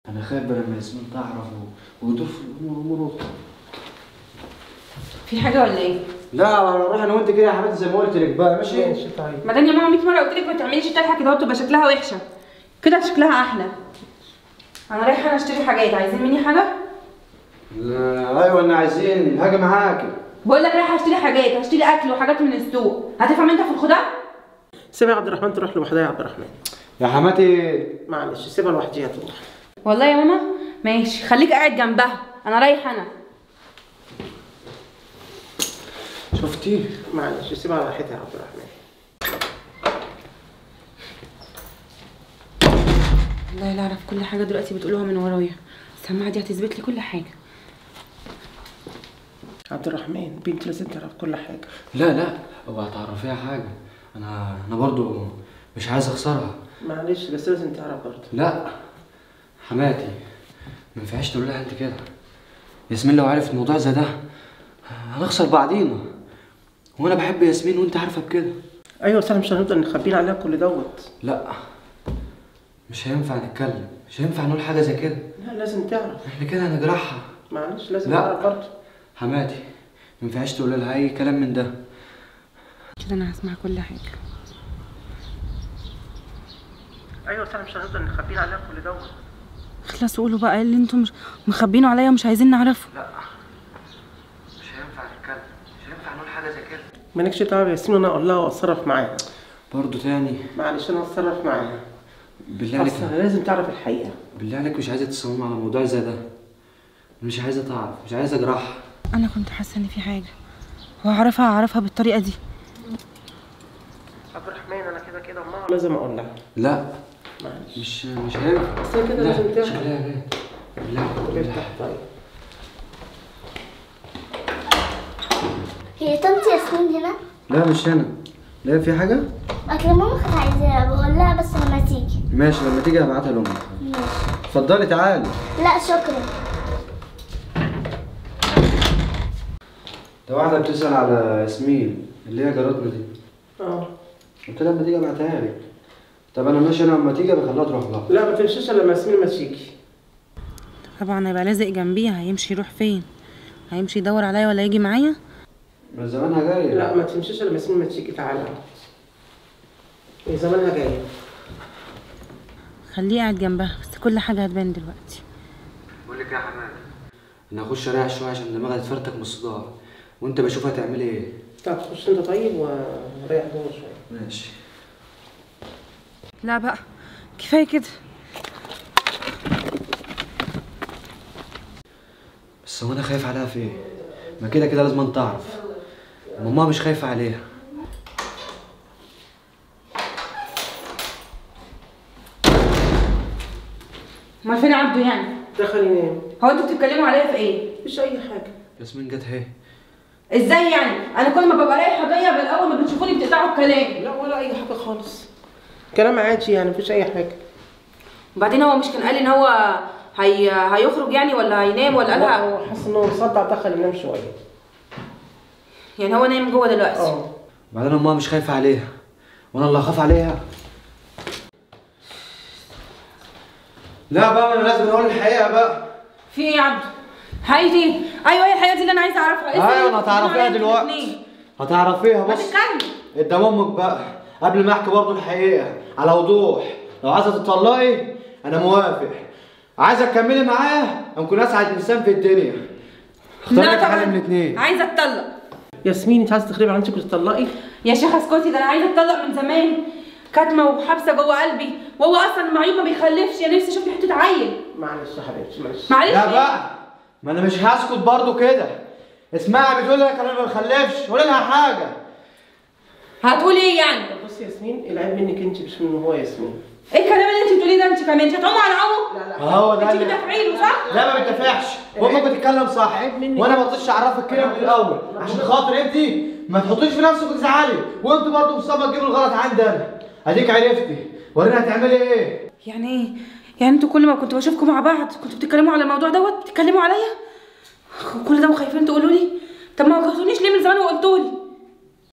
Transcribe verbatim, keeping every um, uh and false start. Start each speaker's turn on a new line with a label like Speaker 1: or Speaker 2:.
Speaker 1: انا خايف لما ياسمين تعرف ويدور في الامور امور.
Speaker 2: في حاجه ولا ايه؟
Speaker 1: لا نروح انا وانت كده يا حبيبتي زي ما قلت لك بقى. ماشي
Speaker 3: ماشي طيب.
Speaker 2: ما دام يا ماما مية مره قلت لك ما تعمليش الطرحه كده وتبقى شكلها وحشه كده، شكلها احلى. انا رايحه انا اشتري حاجات، عايزين مني حاجه؟
Speaker 1: لا ايوه انا عايزين هاجي معاكي.
Speaker 2: بقول لك رايحه اشتري حاجات، هشتري اكل وحاجات من السوق، هتفهم انت في الخضار؟
Speaker 3: سيبها يا عبد الرحمن تروح لوحدها يا عبد الرحمن.
Speaker 1: يا حماتي
Speaker 3: معلش سيبها لوحدها تروح.
Speaker 2: والله يا ماما ماشي، خليك قاعد جنبها، انا رايحه انا.
Speaker 1: شفتي؟
Speaker 3: معلش سيبها على راحتها يا عبد الرحمن.
Speaker 2: والله لا اعرف كل حاجه دلوقتي بتقولوها من ورايا، السماعه دي هتثبت لي كل حاجه.
Speaker 3: عبد الرحمن بنت لازم تعرف كل حاجه.
Speaker 1: لا لا اوعى تعرفيها حاجه، انا انا برضو مش عايز اخسرها.
Speaker 3: معلش بس لازم تعرف برضه.
Speaker 1: لا حماتي ما ينفعش تقول لها انت كده. ياسمين لو عرفت الموضوع زي ده هنخسر بعضينا، وانا بحب ياسمين وانت عارفه بكده.
Speaker 3: ايوه بس احنا مش هنفضل نخبيين عليها كل دوت.
Speaker 1: لا مش هينفع نتكلم، مش هينفع نقول حاجه زي كده.
Speaker 3: لا لازم تعرف.
Speaker 1: احنا كده هنجرحها.
Speaker 3: معلش لازم
Speaker 1: لا.
Speaker 3: تعرف برضه.
Speaker 1: حماتي ما ينفعش تقول لها اي كلام من ده.
Speaker 2: كده انا هسمع كل حاجه.
Speaker 3: ايوه بس احنا مش هنفضل نخبيين عليها كل دوت.
Speaker 2: خلاص قولوا بقى اللي انتم مش مخبينه عليا ومش عايزين نعرفه.
Speaker 1: لا مش هينفع نتكلم، مش هينفع نقول حاجه زي كده.
Speaker 3: مالكش دعوه يا ياسمين، انا اقول لها واتصرف معاها.
Speaker 1: برضه تاني
Speaker 3: معلش انا هتصرف معاها.
Speaker 1: بالله عليك
Speaker 3: اصل لازم تعرف الحقيقه.
Speaker 1: بالله عليك مش عايزه تصمم على موضوع زي ده. مش عايزه تعرف، مش عايزه اجرحها.
Speaker 2: انا كنت حاسه ان في حاجه وهعرفها هعرفها بالطريقه دي.
Speaker 3: عبد الرحمن انا كده كده امها لازم اقول لها.
Speaker 1: لا
Speaker 3: معلش
Speaker 1: مش مش هينفع.
Speaker 3: بس هي كده لازم تعرف.
Speaker 1: شكلها جاي. بالله بالله.
Speaker 3: طيب
Speaker 4: هي طنط ياسمين هنا؟
Speaker 1: لا مش هنا. لا في حاجه؟
Speaker 4: اكل ماما كانت عايزاها، بقول لها بس لما تيجي.
Speaker 1: ماشي لما تيجي هبعتها لامك.
Speaker 4: ماشي.
Speaker 1: اتفضلي تعالي.
Speaker 4: لا شكرا.
Speaker 1: ده واحده بتسال على ياسمين اللي هي جارتنا دي.
Speaker 3: اه
Speaker 1: قلت لها لما تيجي ابعتها لك. طب انا ماشي، انا لما تيجي بخليها تروح لها.
Speaker 3: لا ما تمشيش الا لما ياسمين ما تيجي.
Speaker 2: طبعا هيبقى لازق جنبيها، هيمشي يروح فين؟ هيمشي يدور عليا ولا يجي معايا؟
Speaker 1: من زمانها جايه.
Speaker 3: لا ما تمشيش الا لما ياسمين ما تيجي. تعالى هي زمانها جايه.
Speaker 2: خليه قاعد جنبها بس كل حاجه هتبان دلوقتي.
Speaker 1: بقول لك يا حماد انا هخش اريح شويه عشان دماغي تفرتك من الصداع، وانت بشوف هتعملي ايه.
Speaker 3: طب خش انت طيب وريح جوه شويه.
Speaker 1: ماشي.
Speaker 2: لا بقى كفايه كده.
Speaker 1: بس هو انا خايف عليها في ايه؟ ما كده كده لازم تعرف. ماما مش خايفه عليها.
Speaker 2: امال فين عبده يعني؟
Speaker 3: دخل ينام.
Speaker 2: هو انتوا بتتكلموا عليا في ايه؟
Speaker 3: مفيش اي حاجه.
Speaker 1: ياسمين جت اهي.
Speaker 2: ازاي يعني؟ انا كل ما ببقى رايحه جايه بالاول ما بتشوفوني بتقطعوا الكلام.
Speaker 3: لا ولا اي حاجه خالص، كلام عادي يعني مفيش اي حاجه.
Speaker 2: وبعدين هو مش كان قال ان هو هي... هيخرج يعني ولا هينام ولا قالها؟
Speaker 3: هو حاسس ان هو مصدع دخل ينام شويه.
Speaker 2: يعني هو نايم جوه دلوقتي؟
Speaker 3: اه.
Speaker 1: وبعدين امها مش خايفه عليها وانا اللي هخاف عليها. لا بقى انا لازم اقول الحقيقه بقى.
Speaker 2: في ايه يا عبده؟ حقيقتي؟ ايوه هي الحقيقه دي اللي انا عايزه اعرفها.
Speaker 1: ايوه انا هتعرفيها دلوقتي. هتعرفيها
Speaker 2: ما
Speaker 1: بص.
Speaker 2: تتكلم.
Speaker 1: قدام امك بقى قبل ما احكي برضه الحقيقه على وضوح. لو عايزه تطلقي انا موافق، عايزه تكملي معايا هنكون اسعد انسان في الدنيا. اختار لك حاجه من الاثنين.
Speaker 2: عايزه اتطلق.
Speaker 3: ياسمين انت عايزه تخربي على نفسك وتطلقي؟
Speaker 2: يا شيخه اسكتي، ده انا عايزه اتطلق من زمان، كاتمه وحابسه جوه قلبي، وهو اصلا معيوب ما بيخلفش، يا نفسي اشوف لي حته عيل.
Speaker 3: معلش يا حبيبتي معلش.
Speaker 2: معلش.
Speaker 1: لا بقى ما انا مش هسكت برضه كده. اسمعي بتقول لك انا ما بخلفش، قولي لها حاجه.
Speaker 2: هتقول ايه يعني؟
Speaker 3: بصي ياسمين العيب منك انت مش منه هو. ياسمين
Speaker 2: ايه الكلام اللي انت بتقوليه ده؟ انت كمان انت هتقوموا على عمو؟
Speaker 3: لا لا
Speaker 1: هو ده
Speaker 2: انت
Speaker 1: اللي
Speaker 2: بتفعيله صح؟
Speaker 1: لا ما بتدافعش، امك بتتكلم صح وانا ما رضيتش اعرفك كده من الاول عشان خاطر انت ما تحطيش في نفسك وتزعلي، وانت برضه مصابه تجيب الغلط عندي انا. اديك عرفتي، ورينا هتعملي ايه؟
Speaker 2: يعني ايه؟ يعني انتوا كل ما كنتوا بشوفكم مع بعض كنتوا بتتكلموا على الموضوع دوت، بتتكلموا عليا؟ كل ده وخايفين تقولوا لي؟ طب ما واجهتونيش ليه من زمان وقلتوا لي؟